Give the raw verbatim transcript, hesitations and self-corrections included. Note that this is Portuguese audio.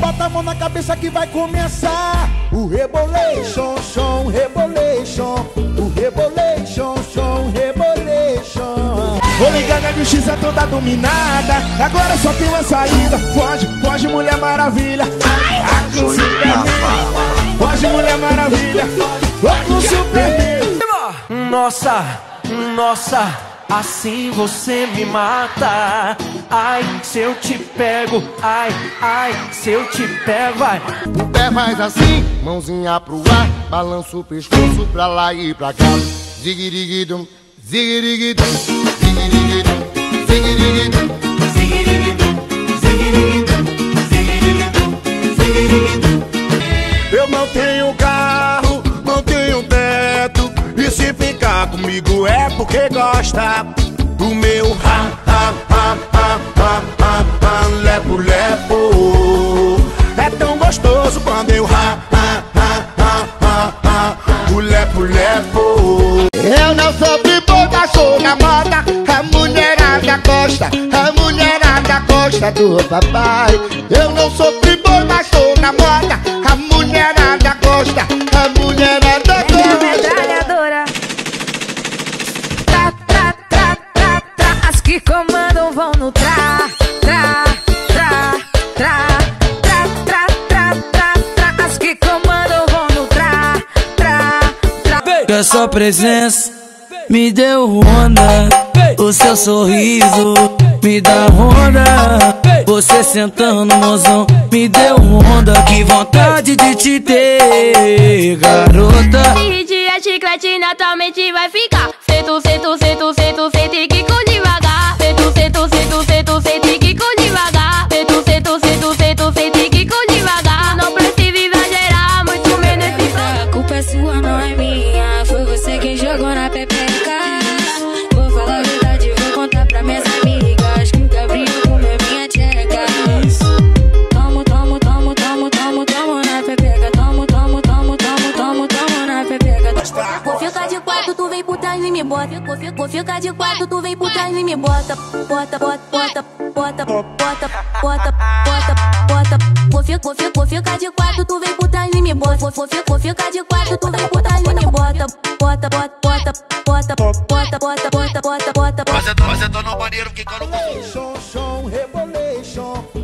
bota a mão na cabeça que vai começar o rebolation, som, rebolation. O rebolation, som, rebolation. Vou ligar na justiça toda dominada, agora só tem uma saída. Foge, foge, Mulher Maravilha. Ai, com Superman. Foge, Mulher Maravilha. Com Superman. Nossa, nossa, assim você me mata. Ai, se eu te pego, ai, ai, se eu te pego, vai. O pé faz assim, mãozinha pro ar, balança o pescoço pra lá e pra cá. Ziguiriguidum, ziguiriguidum, ziguiriguidum, ziguiriguidum, ziguiriguidum, ziguiriguidum, ziguiriguidum, ziguiriguidum. Eu não tenho carro, não tenho teto, e se ficar comigo é porque gosta do meu ha, ha, ha, ha, ha, ha, ha, lepo, lepo. É tão gostoso quando eu ha, ha, ha, ha, ha, ha, o lepo, lepo. Eu não sou playboy, mas sou na moda. A mulherada gosta, a mulherada gosta do papai. Eu não sou playboy, mas sou na moda. A mulherada gosta, a mulherada gosta. Metralhadora. Tra, tra, tra, tra, tra. As que comandam vão no tra, tra, tra, tra, tra, tra, tra, tra, tra. As que comandam vão no tra, tra, tra. Que a sua presença me deu onda, o seu sorriso me dá onda. Você sentando, mozão, me deu onda. Que vontade de te ter, garota. E dia chiclete naturalmente vai ficar. Sento, sento, sento, sento, sento e que com devagar. Sento, sento, sento, sento, sento e que com devagar. Sento, sento, sento, sento, sento e que com devagar. Não precisa exagerar, muito menos ficar. A culpa é sua, não é minha. Foi você quem jogou na pepeca. Vou falar a verdade, vou contar pra minhas amigas que o Gabriel comeu minha tcheca. Tomo, tomo, tomo, tomo, tomo, tomo na pepeca. Tomo, tomo, tomo, tomo, tomo, tomo na pepeca. Vou ficar de quatro, tu vem por trás e me bota. Vou fi- Vou ficar de quatro, tu vem por trás e me bota. Bota, bota, bota, bota, bota, bota, bota, bota. Vou fi- vou fi- Vou ficar de quatro, tu vem por trás e me bota. Vou fi- Vou ficar de quatro, tu vem por trás e me bota. Bota, bota, bota, bota, bota, bota, bota, bota, bota. Mas eu tô no banheiro ficando. Rebolation, som, rebolation.